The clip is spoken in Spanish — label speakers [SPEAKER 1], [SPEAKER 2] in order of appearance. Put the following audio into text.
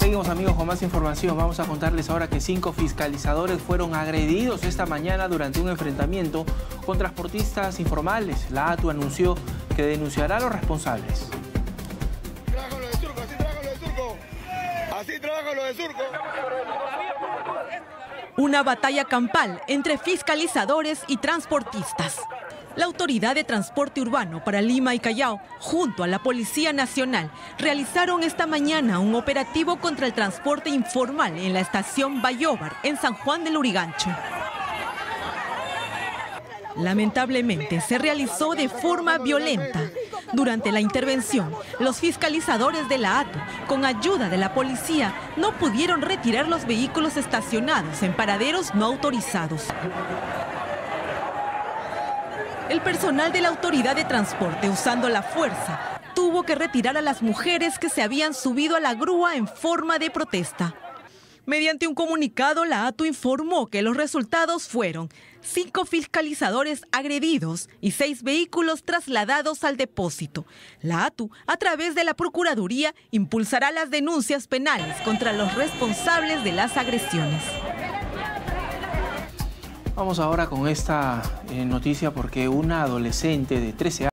[SPEAKER 1] Seguimos, amigos, con más información. Vamos a contarles ahora que 5 fiscalizadores fueron agredidos esta mañana durante un enfrentamiento con transportistas informales. La ATU anunció que denunciará a los responsables.
[SPEAKER 2] Trabajan los de Surco, así trabajan los de Surco. Así trabajan los de Surco.
[SPEAKER 3] Una batalla campal entre fiscalizadores y transportistas. La Autoridad de Transporte Urbano para Lima y Callao, junto a la Policía Nacional, realizaron esta mañana un operativo contra el transporte informal en la estación Bayóvar, en San Juan del Lurigancho. Lamentablemente, se realizó de forma violenta. Durante la intervención, los fiscalizadores de la ATU, con ayuda de la policía, no pudieron retirar los vehículos estacionados en paraderos no autorizados. El personal de la Autoridad de Transporte, usando la fuerza, tuvo que retirar a las mujeres que se habían subido a la grúa en forma de protesta. Mediante un comunicado, la ATU informó que los resultados fueron 5 fiscalizadores agredidos y 6 vehículos trasladados al depósito. La ATU, a través de la Procuraduría, impulsará las denuncias penales contra los responsables de las agresiones.
[SPEAKER 1] Vamos ahora con esta noticia porque una adolescente de 13 años